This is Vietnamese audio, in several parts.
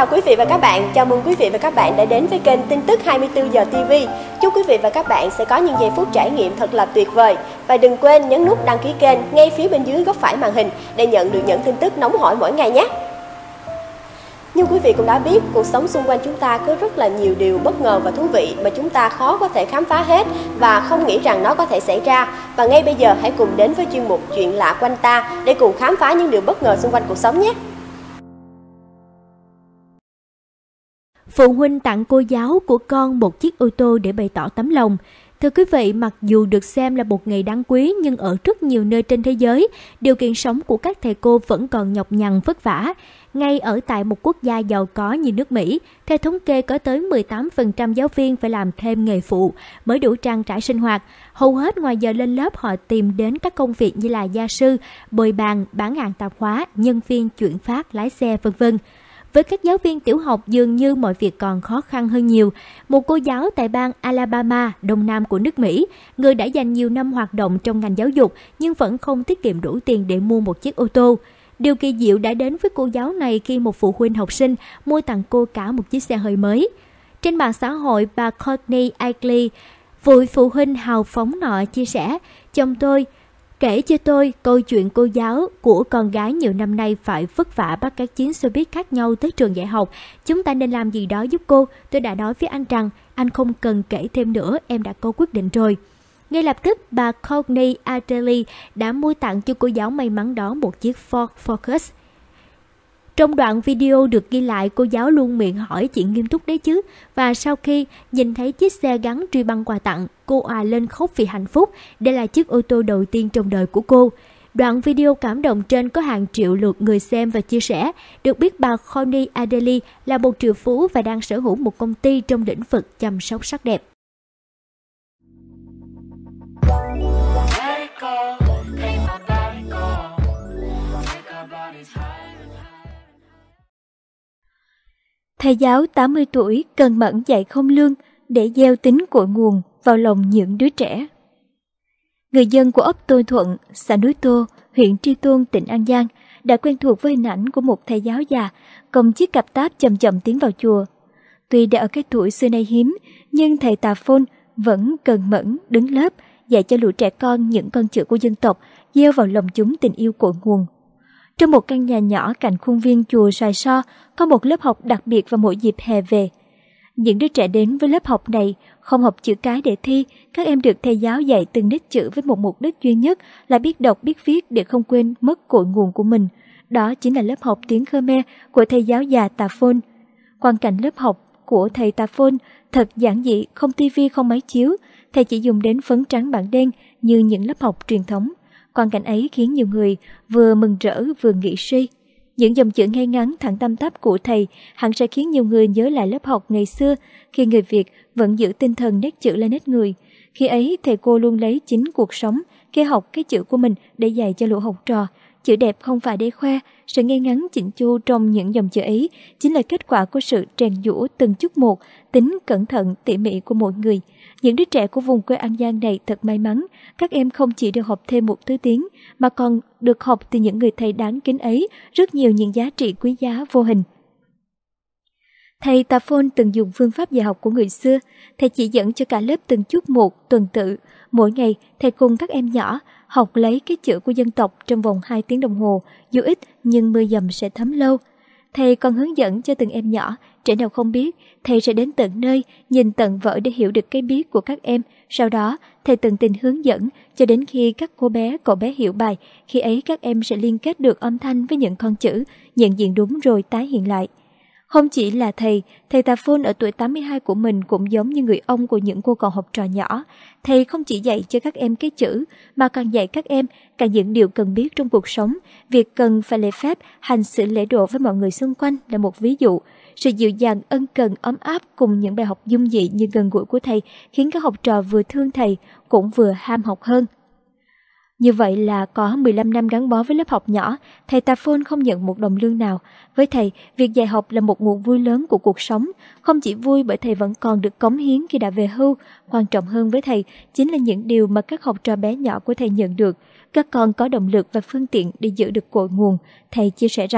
chào quý vị và các bạn, chào mừng quý vị và các bạn đã đến với kênh tin tức 24 giờ TV. Chúc quý vị và các bạn sẽ có những giây phút trải nghiệm thật là tuyệt vời. Và đừng quên nhấn nút đăng ký kênh ngay phía bên dưới góc phải màn hình để nhận được những tin tức nóng hổi mỗi ngày nhé. Như quý vị cũng đã biết, cuộc sống xung quanh chúng ta có rất là nhiều điều bất ngờ và thú vị mà chúng ta khó có thể khám phá hết và không nghĩ rằng nó có thể xảy ra. Và ngay bây giờ hãy cùng đến với chuyên mục Chuyện lạ quanh ta để cùng khám phá những điều bất ngờ xung quanh cuộc sống nhé. Phụ huynh tặng cô giáo của con một chiếc ô tô để bày tỏ tấm lòng. Thưa quý vị, mặc dù được xem là một ngày đáng quý nhưng ở rất nhiều nơi trên thế giới, điều kiện sống của các thầy cô vẫn còn nhọc nhằn vất vả. Ngay ở tại một quốc gia giàu có như nước Mỹ, theo thống kê có tới 18% giáo viên phải làm thêm nghề phụ mới đủ trang trải sinh hoạt. Hầu hết ngoài giờ lên lớp họ tìm đến các công việc như là gia sư, bồi bàn, bán hàng tạp hóa, nhân viên chuyển phát, lái xe v.v. Với các giáo viên tiểu học dường như mọi việc còn khó khăn hơn nhiều. Một cô giáo tại bang Alabama, đông nam của nước Mỹ, người đã dành nhiều năm hoạt động trong ngành giáo dục nhưng vẫn không tiết kiệm đủ tiền để mua một chiếc ô tô. Điều kỳ diệu đã đến với cô giáo này khi một phụ huynh học sinh mua tặng cô cả một chiếc xe hơi mới. Trên mạng xã hội, bà Courtney Aigley, vị phụ huynh hào phóng nọ chia sẻ, chồng tôi kể cho tôi câu chuyện cô giáo của con gái nhiều năm nay phải vất vả bắt các chuyến xe buýt khác nhau tới trường dạy học. Chúng ta nên làm gì đó giúp cô. Tôi đã nói với anh rằng anh không cần kể thêm nữa, em đã có quyết định rồi. Ngay lập tức, bà Courtney Aigley đã mua tặng cho cô giáo may mắn đó một chiếc Ford Focus. Trong đoạn video được ghi lại, cô giáo luôn miệng hỏi chuyện nghiêm túc đấy chứ. Và sau khi nhìn thấy chiếc xe gắn truy băng quà tặng, cô òa lên khóc vì hạnh phúc. Đây là chiếc ô tô đầu tiên trong đời của cô. Đoạn video cảm động trên có hàng triệu lượt người xem và chia sẻ. Được biết bà Courtney Aigley là một triệu phú và đang sở hữu một công ty trong lĩnh vực chăm sóc sắc đẹp. Thầy giáo 80 tuổi cần mẫn dạy không lương để gieo tính cội nguồn vào lòng những đứa trẻ. Người dân của ấp Tô Thuận, xã Núi Tô, huyện Tri Tôn, tỉnh An Giang đã quen thuộc với hình ảnh của một thầy giáo già cầm chiếc cặp táp chậm chậm tiến vào chùa. Tuy đã ở cái tuổi xưa nay hiếm, nhưng thầy Tà Phôn vẫn cần mẫn đứng lớp dạy cho lũ trẻ con những con chữ của dân tộc, gieo vào lòng chúng tình yêu cội nguồn. Trong một căn nhà nhỏ cạnh khuôn viên chùa Xoài So có một lớp học đặc biệt vào mỗi dịp hè về. Những đứa trẻ đến với lớp học này không học chữ cái để thi, các em được thầy giáo dạy từng nét chữ với một mục đích duy nhất là biết đọc biết viết để không quên mất cội nguồn của mình. Đó chính là lớp học tiếng Khmer của thầy giáo già Tà Phôn. Quang cảnh lớp học của thầy Tà Phôn thật giản dị, không tivi không máy chiếu, thầy chỉ dùng đến phấn trắng bảng đen như những lớp học truyền thống. Quang cảnh ấy khiến nhiều người vừa mừng rỡ vừa nghĩ suy. Những dòng chữ ngay ngắn thẳng tăm tắp của thầy hẳn sẽ khiến nhiều người nhớ lại lớp học ngày xưa khi người Việt vẫn giữ tinh thần nét chữ là nét người. Khi ấy thầy cô luôn lấy chính cuộc sống khi học cái chữ của mình để dạy cho lũ học trò. Chữ đẹp không phải để khoe, sự ngay ngắn chỉnh chu trong những dòng chữ ấy chính là kết quả của sự rèn giũa từng chút một, tính cẩn thận tỉ mỉ của mỗi người. Những đứa trẻ của vùng quê An Giang này thật may mắn, các em không chỉ được học thêm một thứ tiếng mà còn được học từ những người thầy đáng kính ấy rất nhiều những giá trị quý giá vô hình. Thầy Tà Phôn từng dùng phương pháp dạy học của người xưa, thầy chỉ dẫn cho cả lớp từng chút một, tuần tự. Mỗi ngày, thầy cùng các em nhỏ học lấy cái chữ của dân tộc trong vòng 2 tiếng đồng hồ, dù ít nhưng mưa dầm sẽ thấm lâu. Thầy còn hướng dẫn cho từng em nhỏ, trẻ nào không biết, thầy sẽ đến tận nơi, nhìn tận vở để hiểu được cái biết của các em. Sau đó, thầy tận tình hướng dẫn cho đến khi các cô bé, cậu bé hiểu bài, khi ấy các em sẽ liên kết được âm thanh với những con chữ, nhận diện đúng rồi tái hiện lại. Không chỉ là thầy Tà Phôn ở tuổi 82 của mình cũng giống như người ông của những cô còn học trò nhỏ. Thầy không chỉ dạy cho các em cái chữ, mà còn dạy các em cả những điều cần biết trong cuộc sống. Việc cần phải lễ phép, hành xử lễ độ với mọi người xung quanh là một ví dụ. Sự dịu dàng, ân cần, ấm áp cùng những bài học dung dị như gần gũi của thầy khiến các học trò vừa thương thầy cũng vừa ham học hơn. Như vậy là có 15 năm gắn bó với lớp học nhỏ, thầy Tà Phôn không nhận một đồng lương nào. Với thầy, việc dạy học là một nguồn vui lớn của cuộc sống. Không chỉ vui bởi thầy vẫn còn được cống hiến khi đã về hưu, quan trọng hơn với thầy chính là những điều mà các học trò bé nhỏ của thầy nhận được. Các con có động lực và phương tiện để giữ được cội nguồn. Thầy chia sẻ rằng,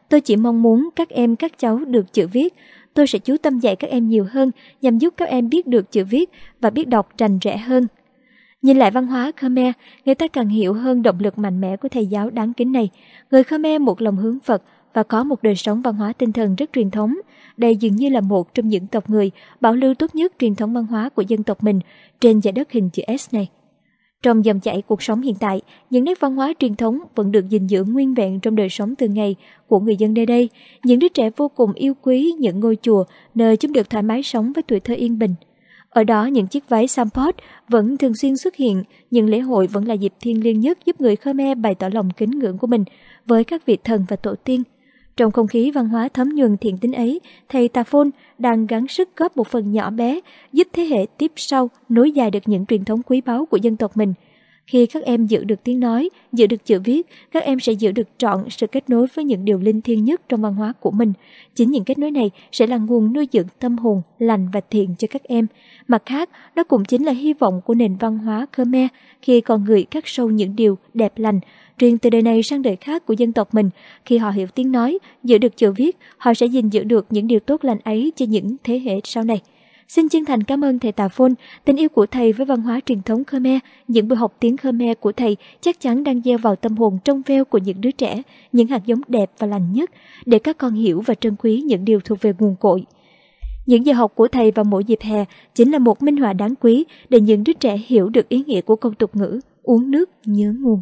Tôi chỉ mong muốn các cháu được chữ viết. Tôi sẽ chú tâm dạy các em nhiều hơn nhằm giúp các em biết được chữ viết và biết đọc rành rẽ hơn. Nhìn lại văn hóa Khmer, người ta càng hiểu hơn động lực mạnh mẽ của thầy giáo đáng kính này. Người Khmer một lòng hướng Phật và có một đời sống văn hóa tinh thần rất truyền thống. Đây dường như là một trong những tộc người bảo lưu tốt nhất truyền thống văn hóa của dân tộc mình trên dải đất hình chữ S này. Trong dòng chảy cuộc sống hiện tại, những nét văn hóa truyền thống vẫn được gìn giữ nguyên vẹn trong đời sống thường ngày của người dân nơi đây. Những đứa trẻ vô cùng yêu quý những ngôi chùa nơi chúng được thoải mái sống với tuổi thơ yên bình. Ở đó, những chiếc váy sampot vẫn thường xuyên xuất hiện, nhưng lễ hội vẫn là dịp thiêng liêng nhất giúp người Khmer bày tỏ lòng kính ngưỡng của mình với các vị thần và tổ tiên. Trong không khí văn hóa thấm nhuần thiện tính ấy, thầy Tà Phôn đang gắng sức góp một phần nhỏ bé, giúp thế hệ tiếp sau nối dài được những truyền thống quý báu của dân tộc mình. Khi các em giữ được tiếng nói, giữ được chữ viết, các em sẽ giữ được trọn sự kết nối với những điều linh thiêng nhất trong văn hóa của mình. Chính những kết nối này sẽ là nguồn nuôi dưỡng tâm hồn lành và thiện cho các em. Mặt khác, đó cũng chính là hy vọng của nền văn hóa Khmer khi con người khắc sâu những điều đẹp lành, truyền từ đời này sang đời khác của dân tộc mình. Khi họ hiểu tiếng nói, giữ được chữ viết, họ sẽ gìn giữ được những điều tốt lành ấy cho những thế hệ sau này. Xin chân thành cảm ơn thầy Tà Phôn. Tình yêu của thầy với văn hóa truyền thống Khmer, những buổi học tiếng Khmer của thầy chắc chắn đang gieo vào tâm hồn trong veo của những đứa trẻ những hạt giống đẹp và lành nhất để các con hiểu và trân quý những điều thuộc về nguồn cội. Những giờ học của thầy vào mỗi dịp hè chính là một minh họa đáng quý để những đứa trẻ hiểu được ý nghĩa của câu tục ngữ uống nước nhớ nguồn.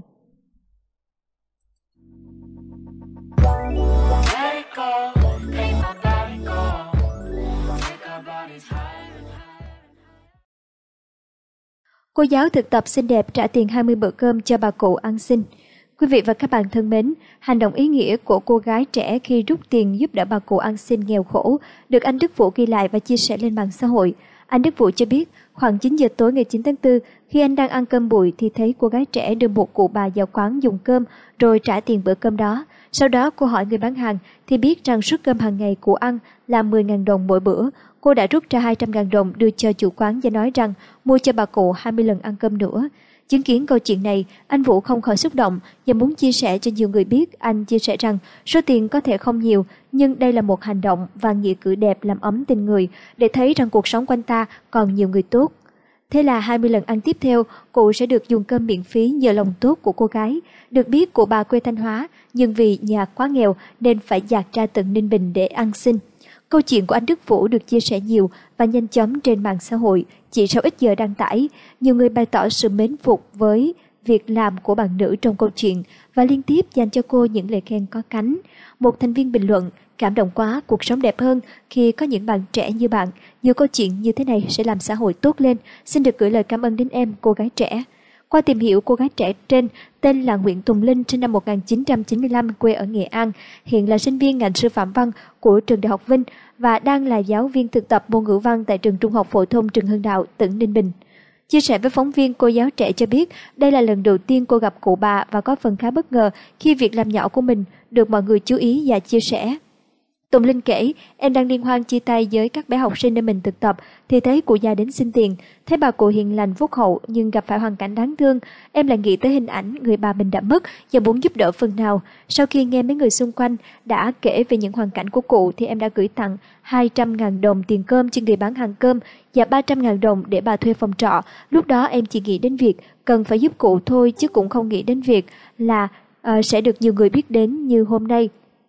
Cô giáo thực tập xinh đẹp trả tiền 20 bữa cơm cho bà cụ ăn xin. Quý vị và các bạn thân mến, hành động ý nghĩa của cô gái trẻ khi rút tiền giúp đỡ bà cụ ăn xin nghèo khổ được anh Đức Vũ ghi lại và chia sẻ lên mạng xã hội. Anh Đức Vũ cho biết, khoảng 9 giờ tối ngày 9 tháng 4, khi anh đang ăn cơm bụi thì thấy cô gái trẻ đưa một cụ bà vào quán dùng cơm rồi trả tiền bữa cơm đó. Sau đó cô hỏi người bán hàng thì biết rằng suất cơm hàng ngày cụ ăn là 10.000 đồng mỗi bữa. Cô đã rút ra 200.000 đồng đưa cho chủ quán và nói rằng mua cho bà cụ 20 lần ăn cơm nữa. Chứng kiến câu chuyện này, anh Vũ không khỏi xúc động và muốn chia sẻ cho nhiều người biết. Anh chia sẻ rằng số tiền có thể không nhiều, nhưng đây là một hành động và nghĩa cử đẹp làm ấm tình người để thấy rằng cuộc sống quanh ta còn nhiều người tốt. Thế là 20 lần ăn tiếp theo, cụ sẽ được dùng cơm miễn phí nhờ lòng tốt của cô gái. Được biết cụ bà quê Thanh Hóa, nhưng vì nhà quá nghèo nên phải dạt ra tận Ninh Bình để ăn xin. Câu chuyện của anh Đức Vũ được chia sẻ nhiều và nhanh chóng trên mạng xã hội. Chỉ sau ít giờ đăng tải, nhiều người bày tỏ sự mến phục với việc làm của bạn nữ trong câu chuyện và liên tiếp dành cho cô những lời khen có cánh. Một thành viên bình luận, cảm động quá, cuộc sống đẹp hơn khi có những bạn trẻ như bạn. Nhiều câu chuyện như thế này sẽ làm xã hội tốt lên. Xin được gửi lời cảm ơn đến em, cô gái trẻ. Qua tìm hiểu, cô gái trẻ trên tên là Nguyễn Tùng Linh, sinh năm 1995, quê ở Nghệ An, hiện là sinh viên ngành sư phạm văn của trường Đại học Vinh và đang là giáo viên thực tập môn ngữ văn tại trường Trung học phổ thông Trần Hưng Đạo, tỉnh Ninh Bình. Chia sẻ với phóng viên, cô giáo trẻ cho biết đây là lần đầu tiên cô gặp cụ bà và có phần khá bất ngờ khi việc làm nhỏ của mình được mọi người chú ý và chia sẻ. Tùng Linh kể, em đang liên hoan chia tay với các bé học sinh nơi mình thực tập thì thấy cụ già đến xin tiền. Thấy bà cụ hiền lành phúc hậu nhưng gặp phải hoàn cảnh đáng thương. Em lại nghĩ tới hình ảnh người bà mình đã mất và muốn giúp đỡ phần nào. Sau khi nghe mấy người xung quanh đã kể về những hoàn cảnh của cụ thì em đã gửi tặng 200.000 đồng tiền cơm cho người bán hàng cơm và 300.000 đồng để bà thuê phòng trọ. Lúc đó em chỉ nghĩ đến việc cần phải giúp cụ thôi chứ cũng không nghĩ đến việc là sẽ được nhiều người biết đến như hôm nay.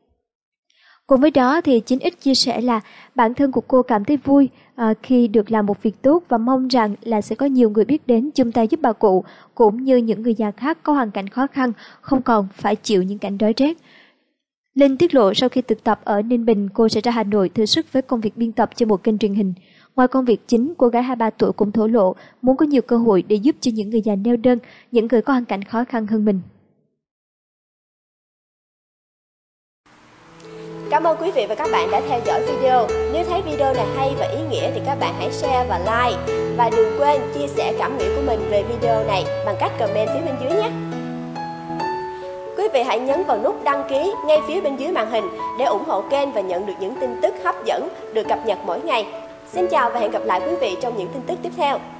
Cùng với đó thì 9X chia sẻ là bản thân của cô cảm thấy vui khi được làm một việc tốt và mong rằng là sẽ có nhiều người biết đến chung tay giúp bà cụ cũng như những người già khác có hoàn cảnh khó khăn, không còn phải chịu những cảnh đói rét. Linh tiết lộ sau khi thực tập ở Ninh Bình, cô sẽ ra Hà Nội thử sức với công việc biên tập cho một kênh truyền hình. Ngoài công việc chính, cô gái 23 tuổi cũng thổ lộ muốn có nhiều cơ hội để giúp cho những người già neo đơn, những người có hoàn cảnh khó khăn hơn mình. Cảm ơn quý vị và các bạn đã theo dõi video. Nếu thấy video này hay và ý nghĩa thì các bạn hãy share và like. Và đừng quên chia sẻ cảm nghĩ của mình về video này bằng cách comment phía bên dưới nhé. Quý vị hãy nhấn vào nút đăng ký ngay phía bên dưới màn hình để ủng hộ kênh và nhận được những tin tức hấp dẫn được cập nhật mỗi ngày. Xin chào và hẹn gặp lại quý vị trong những tin tức tiếp theo.